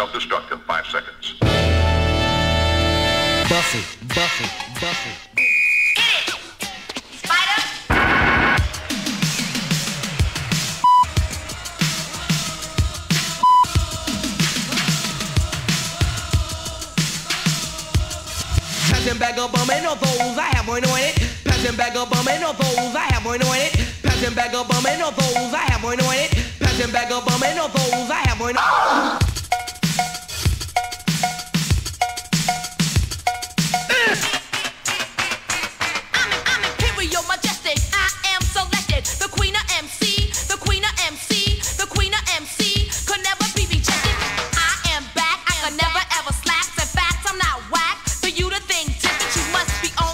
self-destruct in 5 seconds. Buff it, buff it, buff it. Hit it! Spider! Passing back up, ain't no those I have one on it. Passing back up, ain't no those I have one on it. Passing back up, ain't no those I have one on it. Passing back up, ain't no those I have one on it. I'm imperial, majestic. I am selected. The queen of MC, the queen of MC, the queen of MC. Could never be rejected. I am back. I can never ever slack. In fact, I'm not whack. For you to think different, you must be on.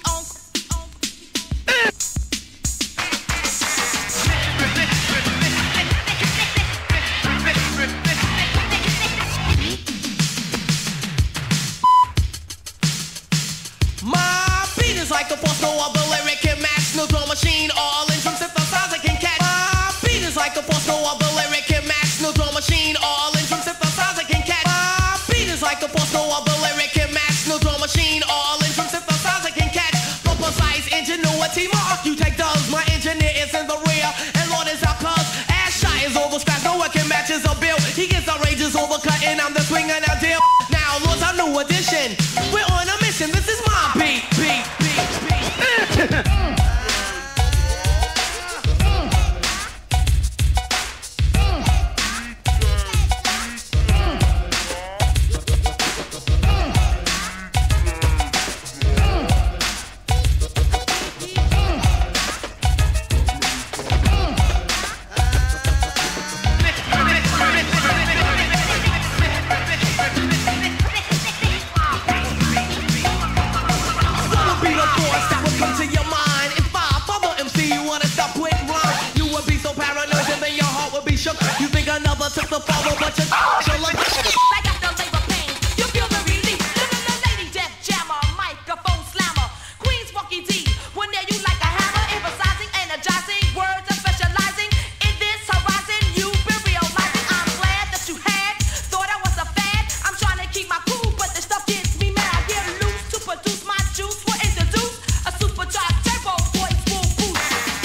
My beat is like a force, no other lyric can match. No drum machine, all in from synthesizer can catch. My beat is like a force, no other lyric can match. No drum machine, all in from synthesizer can catch. My beat is like a force, no other lyric can match. No drum machine, all in from synthesizer can catch. For precise ingenuity, my architect does. My engineer is in the rear, and Lord is our cause. Ass shot is over scratch, no one can match his bill. He gets outrageous overcutting, I'm the swing and a deal. Now, Lord's our new addition. We're on a mission, this is my beat, beat, beat, beat. You think another took the fall, but you like I got the labor pain. You feel the relief. Living the lady death jammer, microphone slammer. Queen's Funky D. When there you like a hammer, emphasizing, energizing, words of specializing in this horizon. You've been realizing. I'm glad that you had thought I was a fad. I'm trying to keep my cool, but this stuff gets me mad. I get loose to produce my juice. Will introduce a supercharged turbo voice will boost.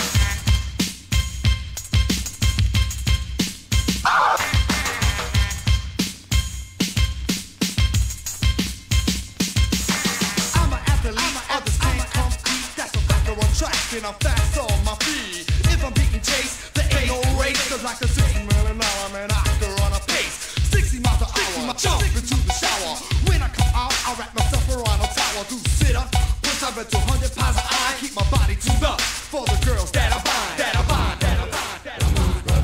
And I'm fast on my feet. If I'm beating chase, there ain't no race. Cause like a 60 mile an hour, man, I can run a pace. 60 miles an hour, jump into the shower. When I come out, I wrap myself around a tower. Do sit up, push up into 100 pounds of iron. Keep my body tuned up for the girls that I bind, that I bind, that I bind, that I bind.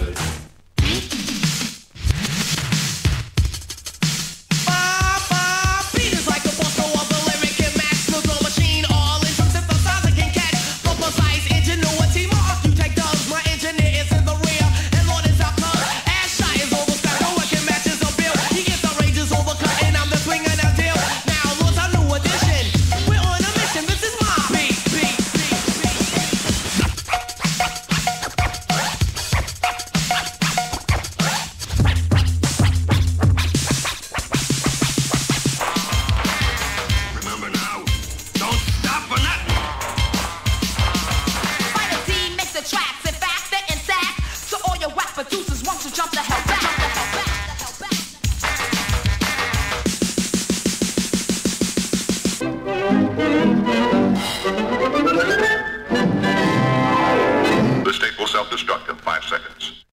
Jump the hell back. The state will self-destruct in 5 seconds.